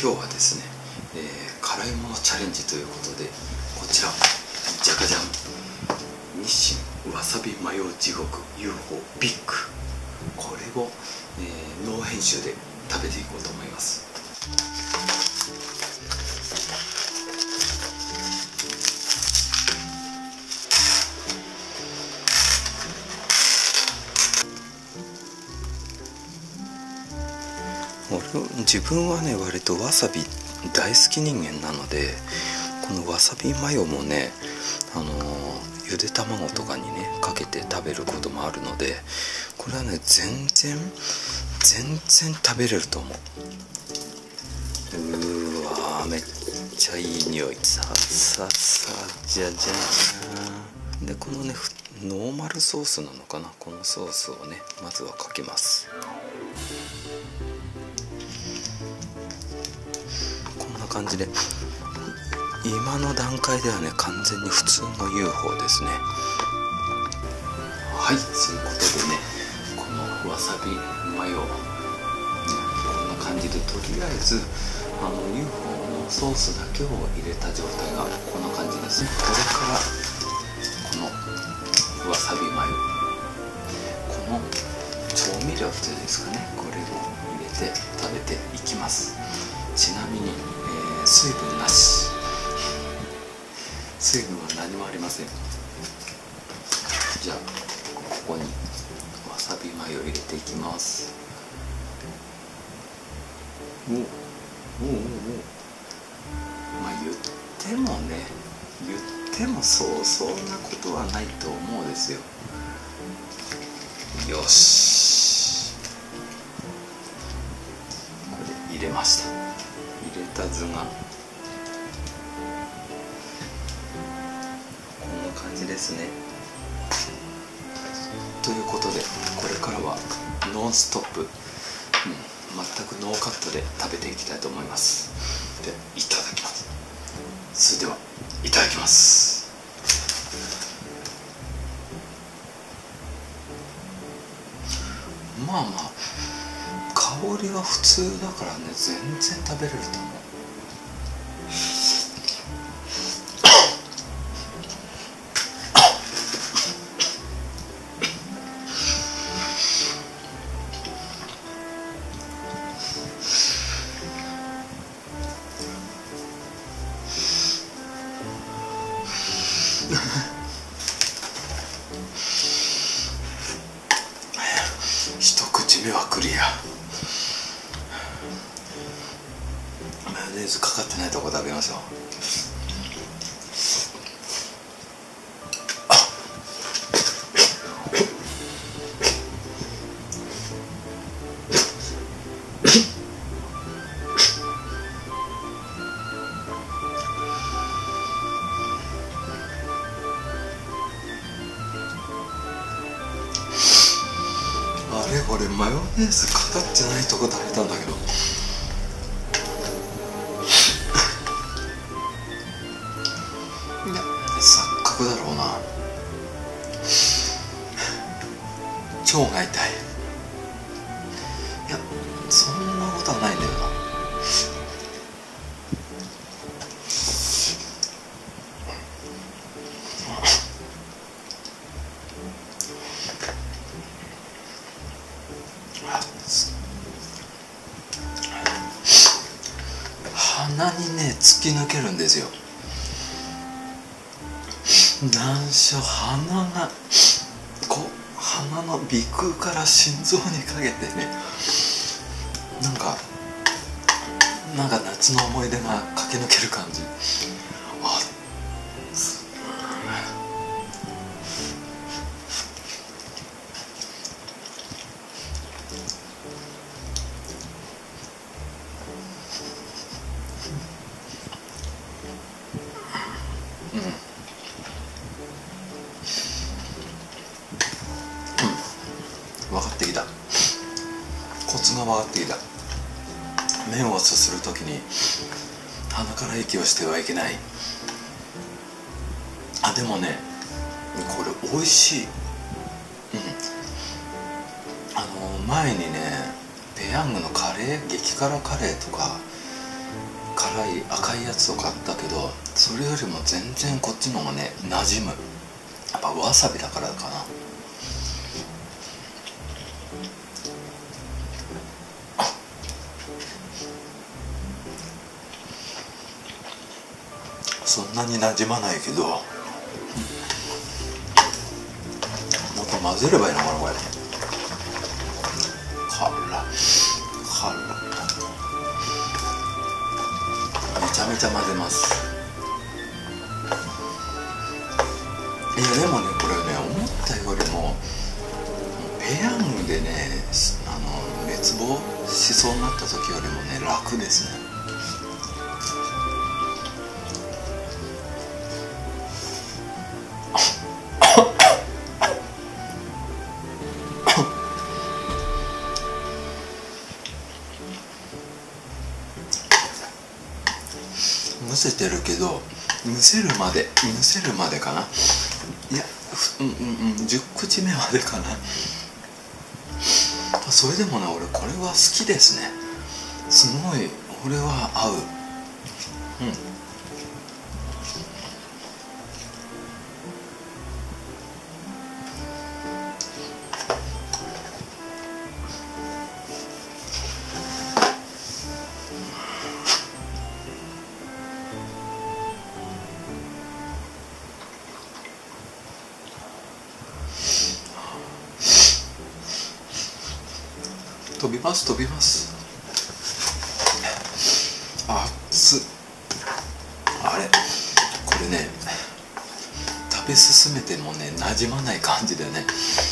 今日はですね、辛いものチャレンジということで、こちらじゃかじゃん、日清わさびマヨ地獄 UFO ビッグ、これを、ノー編集で食べていこうと思います。自分はね、割とわさび大好き人間なので、このわさびマヨもね、ゆで卵とかにねかけて食べることもあるので、これはね全然食べれると思う。うわー、めっちゃいい匂い。さささじゃじゃーん。でこのねノーマルソースなのかな、このソースをねまずはかけます。こんな感じで、今の段階ではね完全に普通の UFO ですね。はい、そういうことでね、このわさびマヨ、こんな感じで、とりあえずUFO のソースだけを入れた状態がこんな感じですね。これからこのわさびマヨ、この調味料っていうんですかね、これを入れて食べていきます。ちなみに、水分なし、水分は何もありません。じゃあここにわさびマヨ入れていきます。まあ言ってもそうなことはないと思うですよ。よし、これ入れました。入れた図がこんな感じですね。ということで、これからはノンストップ、全くノーカットで食べていきたいと思います。で、いただきます。それではいただきます。まあ香りは普通だからね、全然食べれると思う。一口目はクリア。マヨネーズかかってないとこ食べましょう。あれ、これマヨネーズかかってないとこ食べたんだけど。いや、錯覚だろうな。腸が痛い。いや、そんなことはないんだよな。鼻にね突き抜けるんですよ。なんしょ、鼻がこう、鼻の鼻腔から心臓にかけてね、なんか夏の思い出が駆け抜ける感じ。分かってきた。コツが分かってきた。麺をすするときに鼻から息をしてはいけない。あ、でもね、これ美味しい。前にねペヤングのカレー、激辛カレーとか辛い赤いやつを買ったけど、それよりも全然こっちの方がね馴染む。やっぱわさびだからかな。そんなに馴染まないけど、もっと混ぜればいいのかなこれ。めちゃめちゃ混ぜます。いやでもねこれね思ったよりもペヤングでね滅亡しそうになった時よりもね楽ですね。むせてるけどむせるまでかな。いや10口目までかな。それでもね俺これは好きですね。すごい俺は合う。飛びます熱っ。あれこれね食べ進めてもね馴染まない感じだよね。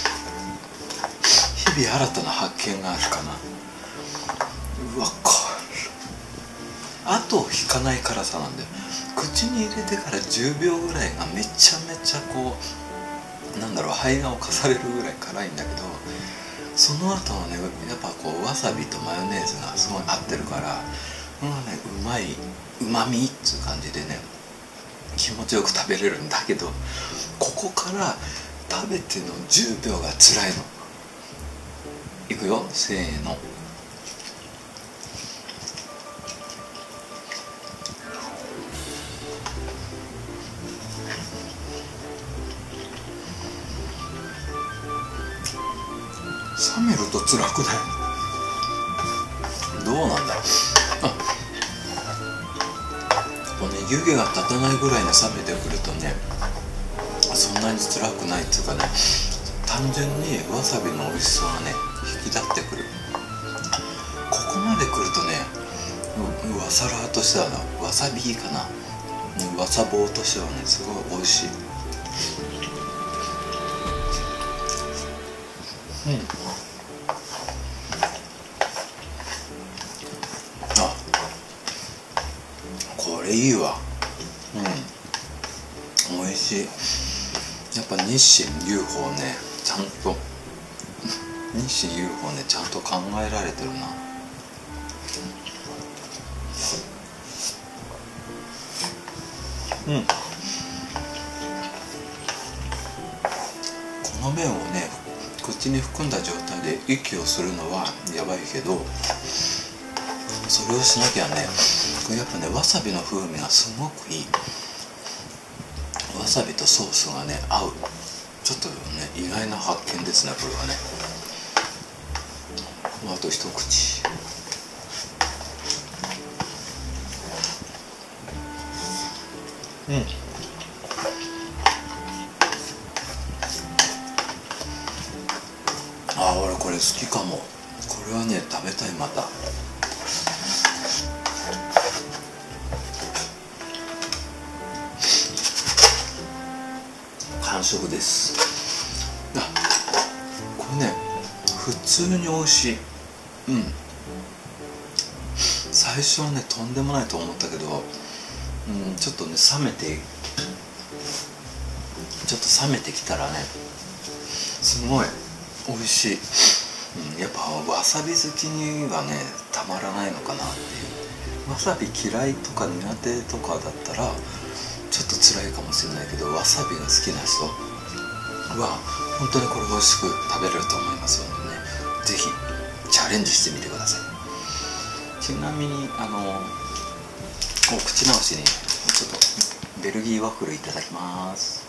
日々新たな発見があるかな。うわ後を引かない辛さなんだよ。口に入れてから10秒ぐらいがめちゃめちゃこうなんだろう肺が侵されるぐらい辛いんだけど、その後のねやっぱこうわさびとマヨネーズがすごい合ってるから、うまみっつう感じでね気持ちよく食べれるんだけど、ここから食べての10秒が辛いの。いくよせーの。冷めると辛くない？どうなんだ。こうね湯気が立たないぐらいに冷めてくるとねそんなに辛くないっていうかね、単純にわさびの美味しさがね引き立ってくる。ここまでくるとねわさらーとしてはわさびかな、わさぼうとしてはねすごい美味しい。これいいわ。美味しい。やっぱ日清 UFO ねちゃんと日清 UFO ねちゃんと考えられてるな。この麺をね口に含んだ状態で息をするのはやばいけど、それをしなきゃねこれやっぱねわさびの風味がすごくいい。わさびとソースがね合う。ちょっとね意外な発見ですねこれはね。あと一口。俺これ好きかも。これはね食べたいまた。完食です。これね普通に美味しい。最初はねとんでもないと思ったけど、ちょっとね冷めてきたらねすごい美味しい。やっぱわさび好きにはねたまらないのかなっていう。わさび嫌いとか苦手とかだったらちょっと辛いかもしれないけど、わさびが好きな人は本当にこれ美味しく食べれると思いますのでね、是非チャレンジしてみてください。ちなみにお口直しにちょっとベルギーワッフルいただきます。